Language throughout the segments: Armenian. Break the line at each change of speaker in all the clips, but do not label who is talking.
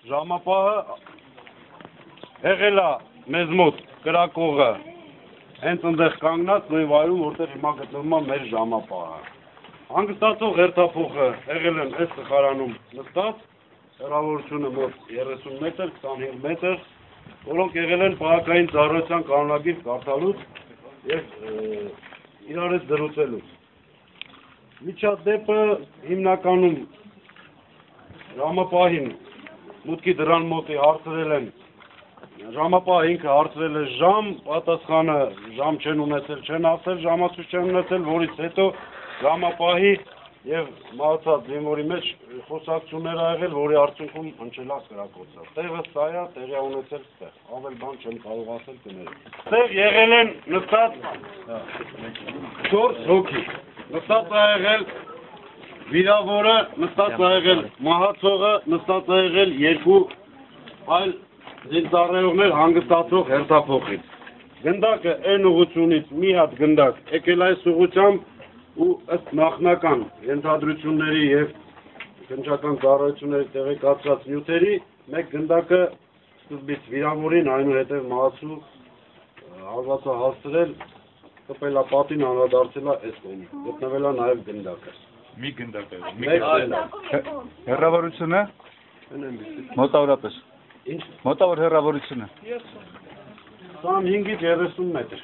ժամապահը եղել է մեզ մոտ կրակողը հենց այնտեղ կանգնած նույն վայրում, որտեղ հիմա գտնվում է մեր ժամապահը։ Հանգստացող հերթափոխը եղել են այս սխարանում նստած, հեռավորությունը մոտ 30 մետր, 25 մետր, որոնք եղել են պահակային ծառայության կանոնագիր կարդալուց և իրար հետ զրուցելուց։ Միջադեպը հիմնականում ժամապահին մուտքի դռան մոտի հարցրել են, ժամապահը ինքը հարցրել է ժամ, պատասխանը ժամ չեն ունեցել, չեն ասել, ժամացույց չեն ունեցել, որից հետո ժամապահի և մահացած զինվորի մեջ խոսակցություններ ա եղել, որի արդյունքում հնչել է կրակոցը։ Տեղը սա է, տեղի ա ունեցել ստեղ, ավել բան չեմ կարող ասել կներեք։ Ստեղ եղել են նստած 4 հոգի, նստած ա եղել վիրավորը, նստած ա եղել մահացողը, նստած ա եղել 2 այլ զինծառայողներ հանգստացող հերթափոխից։ Գնդակը այն ուղղությունից մի հատ գնդակ եկել այս ուղղությամբ ու ըստ նախնական ենթադրությունների և քննչական ծառայությունների տեղեկացրած նյութերի մեկ գնդակը սկզբից վիրավորին, այնուհետև մահացու հարվածը հասցրել, կպել է պատին, անդրադարձել է այս կողմը, գտնվել է նաև գնդակը։
Մի գնդակ է։
Հեռավորությունը մոտավորապես։
Ինչ։
Մոտավոր հեռավորությունը
25-ից 30 մետր։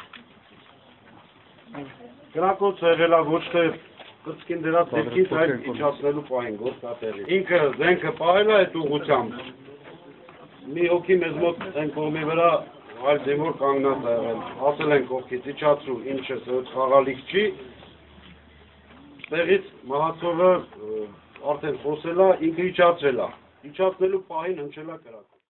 Կրակոցը եղել է ոչ թե կրծքին դրած դեպքից, այլ իջացնելու պահին, գործատեղի։ Ինքը զենքը պահել է այդ ուղղությամբ։ Մի հոգի մեզ մոտ այն կողմի վրա այլ զինվոր կանգնած ա եղել։ Ասել են կողքից իջացրու, ինչը խաղալիք չի։ Տեղից մահացողը արդեն խոսել է, ինքը իջացրել է։ Իջացնելու պահին հնչել է կրակոց։